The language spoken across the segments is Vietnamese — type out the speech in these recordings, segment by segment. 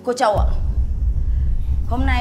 Cô Châu ạ, hôm nay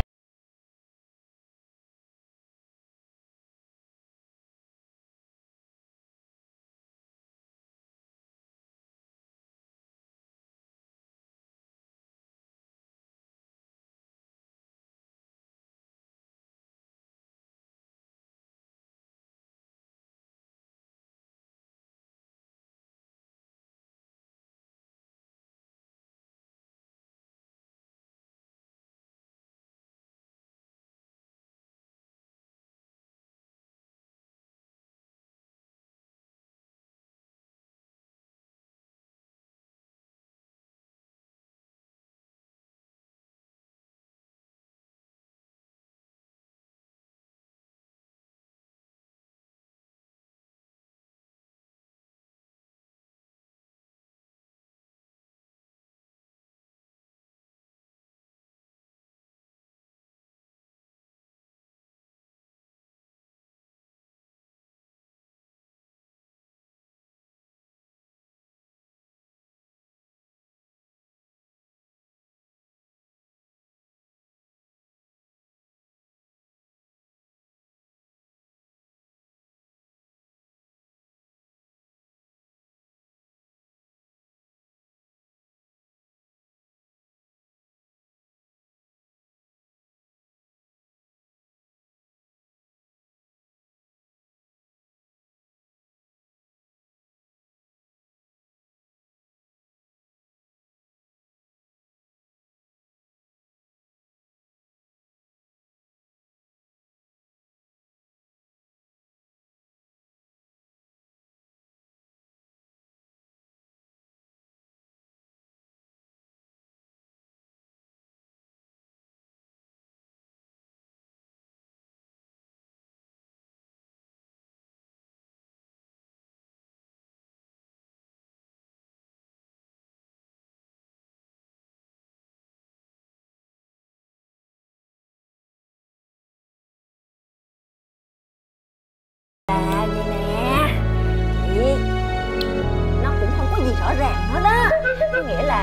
rõ ràng hết á, có nghĩa là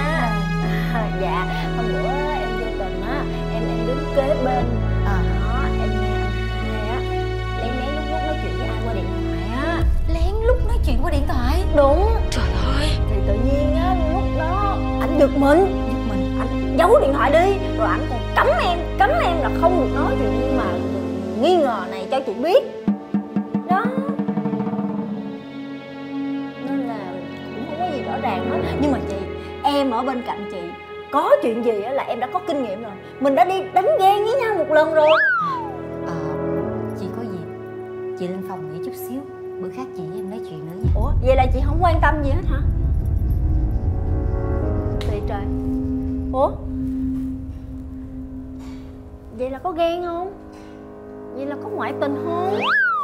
dạ hôm bữa em vô tình á, em đứng kế bên đó, em nghe anh hai á lén lén lúc nói chuyện với ai qua điện thoại á. Lén lút nói chuyện qua điện thoại? Đúng. Trời ơi. Thì tự nhiên á lúc đó anh giật mình, anh giấu điện thoại đi, rồi anh còn cấm em là không được nói chuyện mà nghi ngờ này cho chị biết đó, nên là cũng không có gì rõ ràng hết. Nhưng mà chị, em ở bên cạnh chị, có chuyện gì á là em đã có kinh nghiệm rồi, mình đã đi đánh ghen với nhau một lần rồi. Chị có gì chị lên phòng nghỉ chút xíu, bữa khác chị với em nói chuyện nữa nha. Ủa vậy là chị không quan tâm gì hết hả? Thì trời. Ủa vậy là có ghen không? Vậy là có ngoại tình không?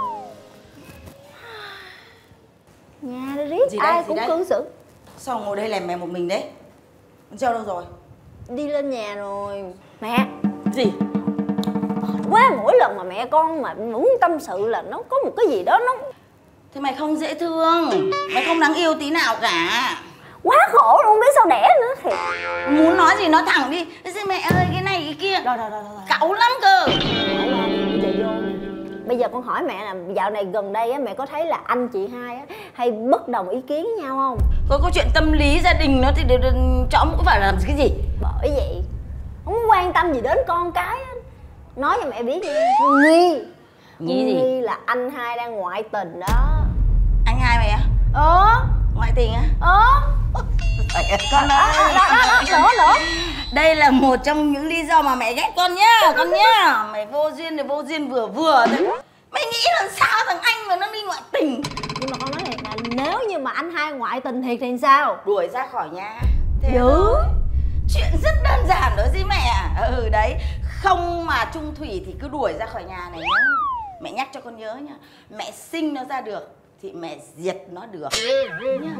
Nhà đây riết ai cũng cư xử. sao ngồi đây lèm mè một mình đấy? Con Châu đâu rồi? Đi lên nhà rồi. Mẹ. Gì? Quá, mỗi lần mà mẹ con mà muốn tâm sự là nó có một cái gì đó nó... Thế mày không dễ thương, mày không đáng yêu tí nào cả. Quá khổ luôn, biết sao đẻ nữa thiệt. Muốn nói gì nói thẳng đi. Mẹ ơi cái này cái kia. Rồi. Cáu lắm cơ. Bây giờ vô nè. Bây giờ con hỏi mẹ là dạo này gần đây á, mẹ có thấy là anh chị hai á hay bất đồng ý kiến với nhau không? Có câu chuyện tâm lý gia đình nó thì cháu cũng phải làm cái gì. Bởi vậy không quan tâm gì đến con cái á. Nói cho mẹ biết nha. Nghi là anh hai đang ngoại tình đó. Anh hai mày á? Ngoại tình á? Con ơi. Nữa. Đây là một trong những lý do mà mẹ ghét con nhá. Con nhá. Mày vô duyên thì vô duyên vừa thôi. Mày nghĩ làm sao thằng anh mà nó đi ngoại tình? Nhưng mà con nói thiệt là nếu như mà anh hai ngoại tình thiệt thì sao? Đuổi ra khỏi nhà. Dữ. Chuyện rất đơn giản đó gì mẹ. Đấy. Không mà chung thủy thì cứ đuổi ra khỏi nhà này nhá. Mẹ nhắc cho con nhớ nhá. Mẹ sinh nó ra được thì mẹ diệt nó được nhá.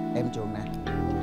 Em Trường nè,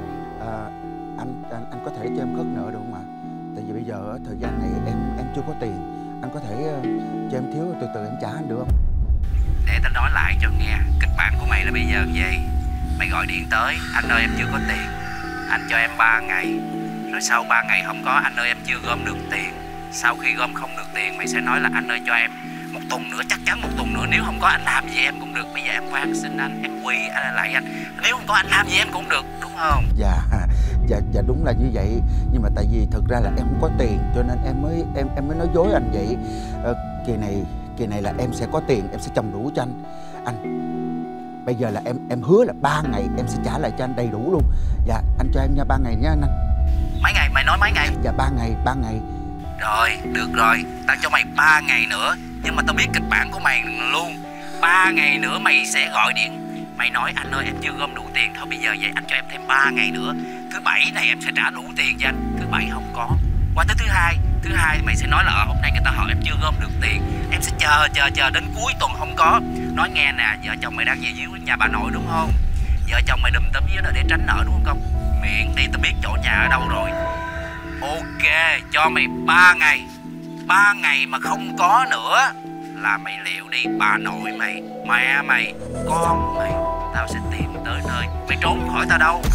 anh có thể cho em khất nợ được không ạ? Tại vì bây giờ thời gian này em chưa có tiền. Anh có thể cho em thiếu từ từ em trả anh được không? Để tao nói lại cho nghe. Kịch bản của mày là bây giờ vậy. Mày gọi điện tới: anh ơi em chưa có tiền, anh cho em 3 ngày. Rồi sau 3 ngày không có: anh ơi em chưa gom được tiền. Sau khi gom không được tiền, mày sẽ nói là: anh ơi cho em 1 tuần nữa, chắc chắn 1 tuần nữa, nếu không có anh làm gì em cũng được. Bây giờ em van xin anh, em quỳ lại anh, nếu không có anh làm gì em cũng được, đúng không? Dạ đúng là như vậy. Nhưng mà tại vì thực ra là em không có tiền, cho nên em mới nói dối anh vậy. Kỳ này là em sẽ có tiền, em sẽ trồng đủ cho anh. Bây giờ là em hứa là 3 ngày em sẽ trả lại cho anh đầy đủ luôn. Dạ anh cho em nha, 3 ngày nha anh. Mấy ngày? Mày nói mấy ngày? Dạ 3 ngày. Rồi, được rồi, tao cho mày 3 ngày nữa. Nhưng mà tao biết kịch bản của mày luôn. 3 ngày nữa mày sẽ gọi điện. Mày nói: anh ơi em chưa gom đủ tiền. Thôi bây giờ vậy anh cho em thêm 3 ngày nữa. Thứ Bảy này em sẽ trả đủ tiền cho anh. Thứ Bảy không có, qua tới thứ hai mày sẽ nói là hôm nay người ta hỏi em chưa gom được tiền. Em sẽ chờ đến cuối tuần không có. Nói nghe nè, vợ chồng mày đang về dưới nhà bà nội đúng không? Vợ chồng mày đùm tấm dưới đó để tránh nợ đúng không? Miệng đi, tao biết chỗ nhà ở đâu rồi. Ok, cho mày 3 ngày. 3 ngày mà không có nữa là mày liệu đi. Bà nội mày, mẹ mày, con mày, tao sẽ tìm tới nơi. Mày trốn khỏi tao đâu.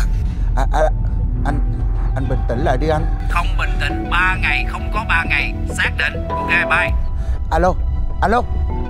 Anh bình tĩnh lại đi anh. Không bình tĩnh, 3 ngày, không có 3 ngày. Xác định, ok bye. Alo. Sao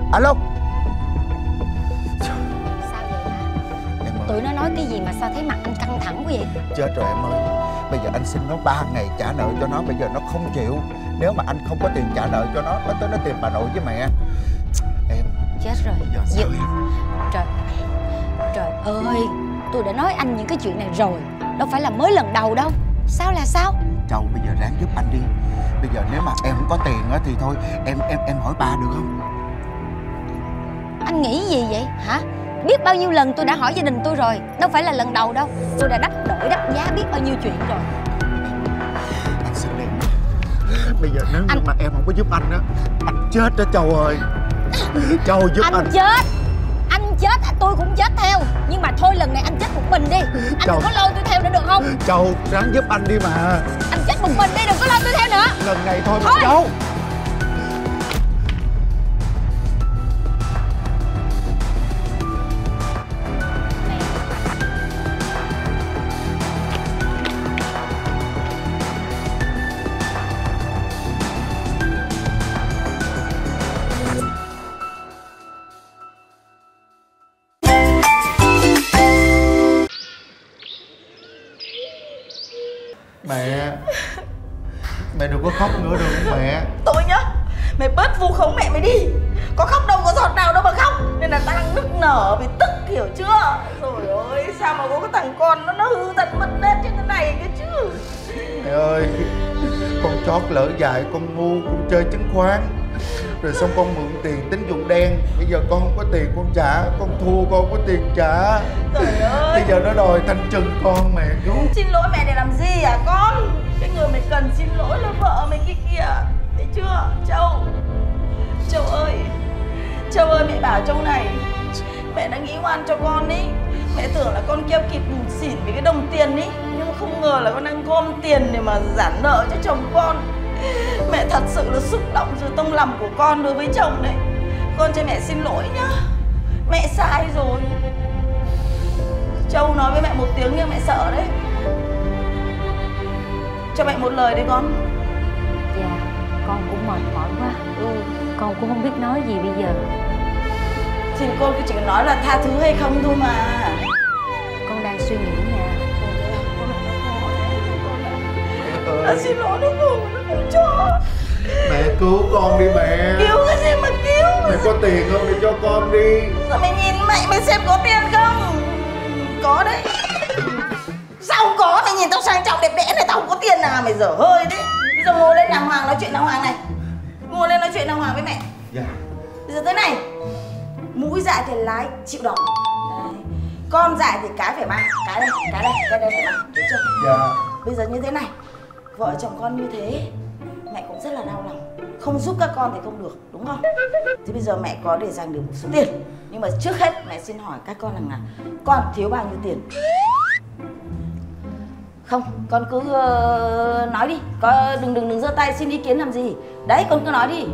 vậy hả? Tụi nó nói cái gì mà sao thấy mặt anh căng thẳng quá vậy? Chết rồi em ơi. Bây giờ anh xin nó 3 ngày trả nợ cho nó. Bây giờ nó không chịu. Nếu mà anh không có tiền trả nợ cho nó tới nó tìm bà nội với mẹ. Em chết rồi. Bây giờ sao em? Trời ơi, tôi đã nói anh những cái chuyện này rồi, đâu phải là mới lần đầu đâu. Sao là sao? Châu bây giờ ráng giúp anh đi. Bây giờ nếu mà em không có tiền á thì thôi em hỏi ba được không? Anh nghĩ gì vậy hả? Biết bao nhiêu lần tôi đã hỏi gia đình tôi rồi, đâu phải là lần đầu đâu. Tôi đã đắp đổi đắp giá biết bao nhiêu chuyện rồi. Anh xin em. Bây giờ nếu như mà em không có giúp anh á, anh chết đó Châu ơi. Châu giúp anh. Anh chết tôi cũng chết theo. Nhưng mà thôi lần này anh chết một mình đi. Anh Châu, đừng có lôi tôi theo nữa được không? Châu ráng giúp anh đi mà. Anh chết một mình đi, đừng có lôi tôi theo nữa. Lần này thôi mà Châu. Mẹ đừng có khóc nữa được không mẹ? Tôi nhá, mày bớt vu khống mẹ mày đi. Có khóc đâu, có giọt nào đâu mà khóc. Nên là tao đang nức nở vì tức, hiểu chưa? Rồi ơi, sao mà có cái thằng con nó hư tật mất nết như thế này cơ chứ. Mẹ ơi, con chót lỡ dại, con ngu, con chơi chứng khoán. Rồi xong con mượn tiền tín dụng đen. Bây giờ con không có tiền con trả, con thua con không có tiền trả. Trời ơi, bây giờ nó đòi thanh trừng con mẹ cứu. Xin lỗi mẹ để làm gì à con? Cái người mày cần xin lỗi là vợ mày kia kìa. Thấy chưa Châu? Châu ơi mẹ bảo Châu này, mẹ đã nghĩ oan cho con ý. Mẹ tưởng là con keo kịp bùn xỉn với cái đồng tiền ý, nhưng mà không ngờ là con đang gom tiền để mà giãn nợ cho chồng con. Mẹ thật sự là xúc động từ tông lòng của con đối với chồng đấy. Con cho mẹ xin lỗi nhá. Mẹ sai rồi. Châu nói với mẹ một tiếng nhưng mẹ sợ đấy. Cho mẹ một lời đấy con. Dạ, con cũng mệt mỏi quá. Con cũng không biết nói gì bây giờ. Thì con chỉ cần nói là tha thứ hay không thôi mà. Con đang suy nghĩ nè. Con xin lỗi nó không cho. Mẹ cứu con đi mẹ. Cứu cái gì mà cứu? Mẹ có tiền không để cho con đi. Sao mày nhìn mẹ mày xem có tiền không? Có đấy. Sao không có? Mày nhìn tao sang trọng đẹp đẽ này, tao không có tiền nào mày dở hơi đấy. Bây giờ ngồi lên đàng hoàng nói chuyện đàng hoàng này. Ngồi lên nói chuyện đàng hoàng với mẹ. Dạ. Bây giờ tới này. Mũi dại thì lái chịu đòn. Đấy. Con dại thì cái phải mang. Cái đây phải mang. Được chưa? Dạ. Bây giờ như thế này, vợ chồng con như thế mẹ cũng rất là đau lòng. Không giúp các con thì không được, đúng không? Thì bây giờ mẹ có để dành được một số tiền. Nhưng mà trước hết mẹ xin hỏi các con rằng là con thiếu bao nhiêu tiền? Không, con cứ nói đi. Đừng giơ tay xin ý kiến làm gì. Đấy, con cứ nói đi.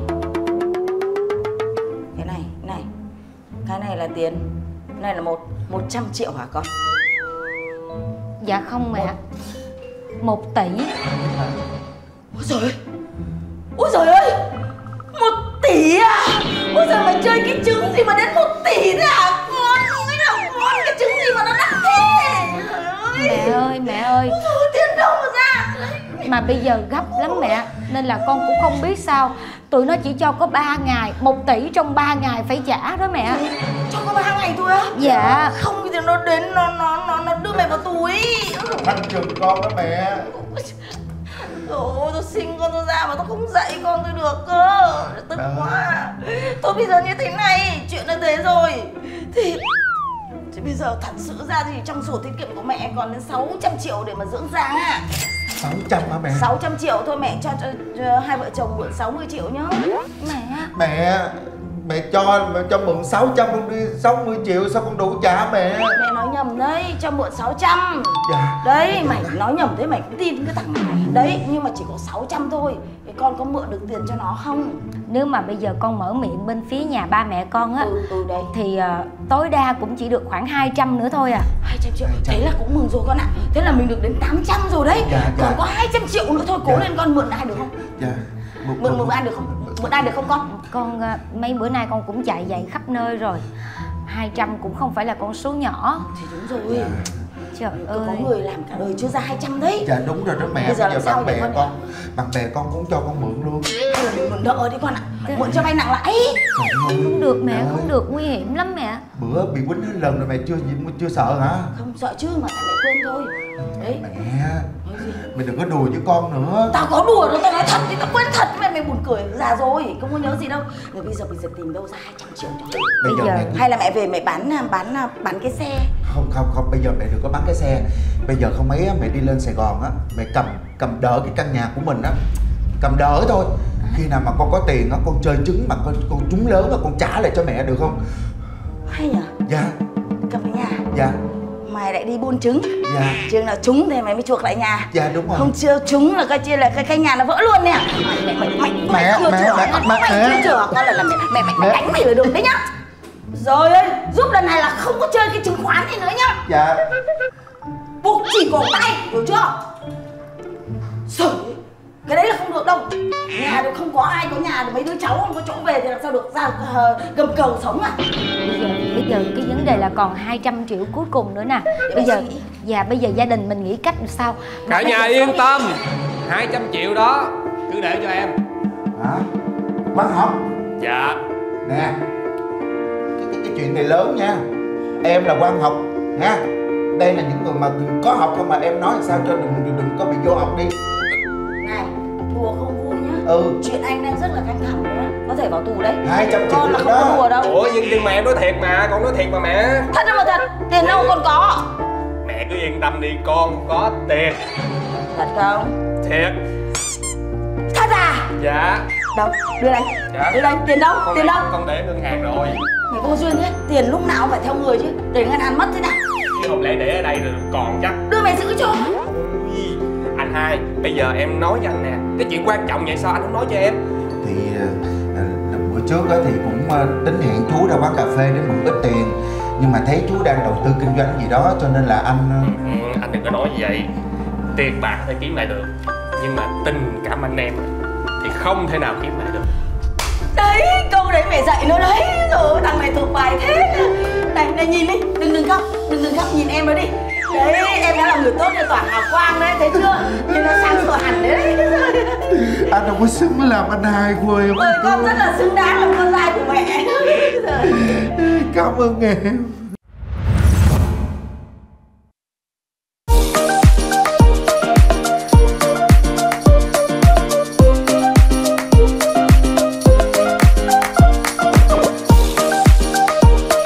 Cái này là tiền. Cái này là 100 triệu hả con? Dạ không mẹ. 1 tỷ. Ôi giời ơi! Ôi giời ơi! 1 tỷ à? Ôi giời, mày chơi cái trứng gì mà đến 1 tỷ thế hả? Con nghĩ là con cái trứng gì mà nó đắt thế? Mẹ ơi. Ôi giời, tiền đâu mà ra? Mà bây giờ gấp lắm mẹ, nên là con cũng không biết sao. Tụi nó chỉ cho có 3 ngày, 1 tỷ trong 3 ngày phải trả đó mẹ. Cho có 3 ngày thôi á? Dạ. Không thì nó đến nó đưa mày vào tù ấy. Anh chừng con đó mẹ. Ôi, tôi sinh con tôi ra mà tôi không dạy con tôi được cơ. Tức quá. Thôi bây giờ như thế này, chuyện là thế rồi. Thì bây giờ thật sự ra thì trong sổ tiết kiệm của mẹ còn đến 600 triệu để mà dưỡng giang à. 600 hả mẹ? 600 triệu thôi, mẹ cho hai vợ chồng mượn 60 triệu nhá. Mẹ cho mượn 600 luôn đi, 60 triệu sao con đủ trả mẹ? Mẹ nói nhầm đấy, cho mượn 600. Dạ. Đấy, mày nói nhầm thế mày cũng tin cái thằng này. Đấy, nhưng mà chỉ có 600 thôi. Thì con có mượn được tiền cho nó không? Nếu mà bây giờ con mở miệng bên phía nhà ba mẹ con á, đấy. thì tối đa cũng chỉ được khoảng 200 nữa thôi à. 200 triệu, thế là cũng mừng rồi con ạ. Thế là mình được đến 800 rồi đấy. Còn có 200 triệu nữa thôi, cố lên con. Mượn ai được không? Dạ. Mượn ai được không? Mượn ai được không con? Con mấy bữa nay con cũng chạy giày khắp nơi rồi. 200 cũng không phải là con số nhỏ. Thì đúng rồi. Trời ơi, có người làm cả đời chưa ra 200 đấy. Dạ đúng rồi đó mẹ. Bây giờ làm sao bạn bè con cũng cho con mượn luôn. Hay là mình mượn nợ đi con ạ. Mượn cho vay nặng lãi. Không được mẹ, không được, nguy hiểm lắm mẹ. Bữa bị quýnh hết lần rồi mẹ chưa sợ hả? Không sợ chứ, mà tại mẹ quên thôi. Đấy. Mẹ đừng có đùa với con nữa. Tao có đùa đâu, tao nói thật thì tao quên thật. Mày buồn cười, già rồi, không có nhớ gì đâu. Rồi bây giờ tìm đâu ra 200 triệu cho. Bây giờ hay là mẹ về mẹ bán cái xe. Không, bây giờ mẹ đừng có bán cái xe. Bây giờ không mấy mẹ đi lên Sài Gòn á, mẹ cầm đỡ cái căn nhà của mình á, cầm đỡ thôi. Khi nào mà con có tiền á, con chơi trứng mà con trúng lớn rồi con trả lại cho mẹ được không? Hay nhỉ? Dạ. Cầm cái nhà. Dạ. Mày lại đi buôn trứng. Dạ. Chừng nào trúng thì mày mới chuộc lại nhà. Dạ đúng rồi. Không chưa trúng là coi chia là cái nhà nó vỡ luôn nè. Mày chưa chữa con là mẹ đánh mày là được đấy nhá. Rồi ơi, giúp lần này là không có chơi cái chứng khoán này nữa nhá. Dạ. Buộc chỉ cổ tay, hiểu chưa? Trời, cái đấy là không được đâu. Nhà được không có ai có nhà thì mấy đứa cháu không có chỗ về thì làm sao được ra gầm cầu sống à? Bây giờ cái vấn đề là còn 200 triệu cuối cùng nữa nè. Bây giờ gia đình mình nghĩ cách làm sao? Cả nhà yên tâm, 200 triệu đó cứ để cho em. Hả? Quang học. Dạ. Nè, cái chuyện này lớn nha. Em là Quang học nha. Đây là những người mà có học không, mà em nói sao cho đừng có bị vô học đi. Này, đùa không vui nhá. Chuyện anh đang rất là căng thẳng đấy, có thể vào tù đấy. 200 triệu con là không đó. có đùa đâu. Ủa nhưng mà em nói thiệt mà, con nói thiệt mà mẹ. Thật đâu mà thật, tiền đâu con có. Mẹ cứ yên tâm đi, con có tiền. Thật không? Thiệt. Thật à? Dạ. Đâu, đưa đây. Dạ. Đưa đây, tiền đâu? Tiền đâu? Con để ngân hàng rồi. Mày vô duyên thế, tiền lúc nào phải theo người chứ. Để ngân hàng mất thế nào? Chứ không lẽ để ở đây rồi còn chắc. Đưa mày giữ cho. Ui, anh hai, bây giờ em nói cho anh nè, cái chuyện quan trọng vậy sao anh không nói cho em? Thì bữa trước thì cũng tính hẹn chú ra quán cà phê để mượn ít tiền. Nhưng mà thấy chú đang đầu tư kinh doanh gì đó cho nên là anh Anh đừng có nói như vậy. Tiền bạc phải kiếm lại được, nhưng mà tình cảm anh em thì không thể nào kiếm lại được. Đấy, câu đấy mẹ dạy nó đấy. Rồi thằng này thuộc bài thế. Này nhìn đi, đừng khóc, đừng khóc, nhìn em nó đi. Đấy, em đã là người tốt cho tỏa hào quang đấy, thấy chưa? Nhìn nó sáng sủa hẳn đấy. anh không có xứng làm anh hai của em. Con rất là xứng đáng là con trai của mẹ. Cảm ơn em.